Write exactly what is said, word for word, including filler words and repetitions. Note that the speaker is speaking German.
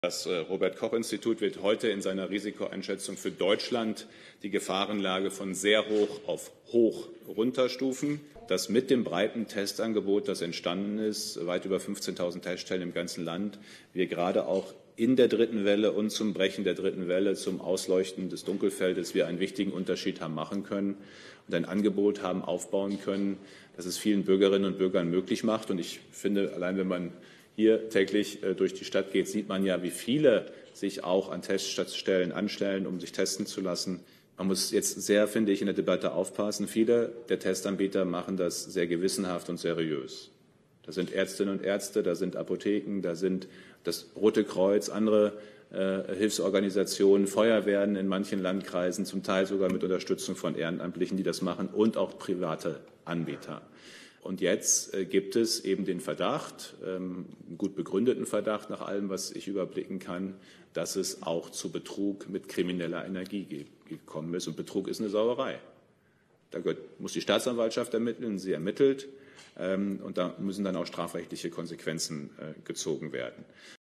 Das Robert-Koch-Institut wird heute in seiner Risikoeinschätzung für Deutschland die Gefahrenlage von sehr hoch auf hoch runterstufen. Dass mit dem breiten Testangebot, das entstanden ist, weit über fünfzehntausend Teststellen im ganzen Land, wir gerade auch in der dritten Welle und zum Brechen der dritten Welle, zum Ausleuchten des Dunkelfeldes, wir einen wichtigen Unterschied haben machen können und ein Angebot haben aufbauen können, das es vielen Bürgerinnen und Bürgern möglich macht. Und ich finde, allein wenn man hier täglich durch die Stadt geht, sieht man ja, wie viele sich auch an Teststellen anstellen, um sich testen zu lassen. Man muss jetzt sehr, finde ich, in der Debatte aufpassen. Viele der Testanbieter machen das sehr gewissenhaft und seriös. Da sind Ärztinnen und Ärzte, da sind Apotheken, da sind das Rote Kreuz, andere äh, Hilfsorganisationen, Feuerwehren in manchen Landkreisen, zum Teil sogar mit Unterstützung von Ehrenamtlichen, die das machen, und auch private Anbieter. Und jetzt äh, gibt es eben den Verdacht, ähm, einen gut begründeten Verdacht nach allem, was ich überblicken kann, dass es auch zu Betrug mit krimineller Energie ge gekommen ist. Und Betrug ist eine Sauerei. Da gehört, muss die Staatsanwaltschaft ermitteln, sie ermittelt, ähm, und da müssen dann auch strafrechtliche Konsequenzen äh, gezogen werden.